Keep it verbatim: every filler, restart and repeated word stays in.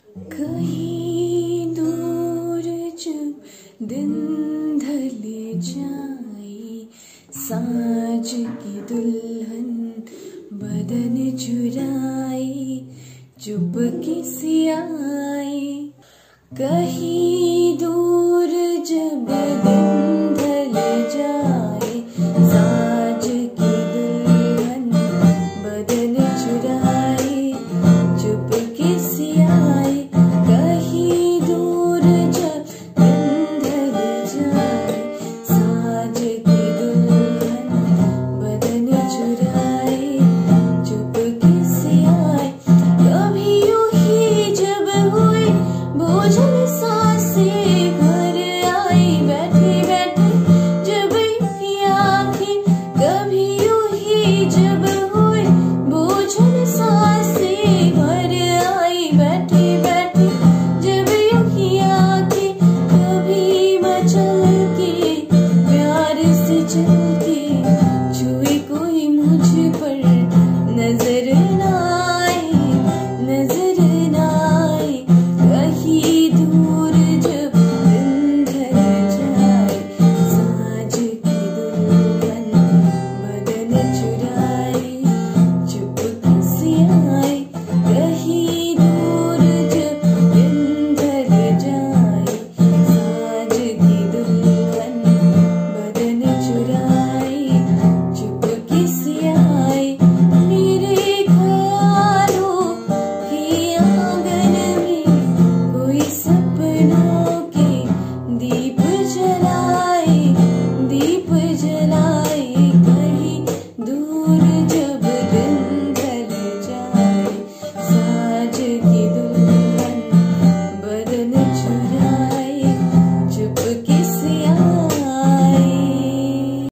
कहीं दूर जब दिन ढल जाए, साँझ की दुल्हन बदन चुराए, चुपके से आए। कहीं दूर जब दिन ढल जाए, साँझ की दुल्हन बदन चुराए, चुपके से आए। कहीं दूर जब दिन ढल जाए, साँझ की दुल्हन बदन चुराए, चुपके से आए। कभी यूं ही जब हुए भोजन सा